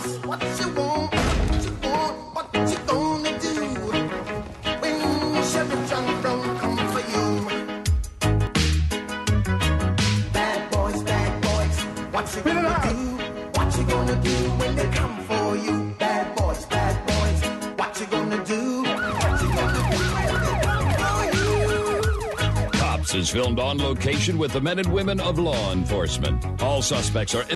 What you want, what you gonna do when Chevy John don't come for you? Bad boys, what you gonna do? What you gonna do when they come for you? Bad boys, what you gonna do? What you gonna do when they come for you? Cops is filmed on location with the men and women of law enforcement. All suspects are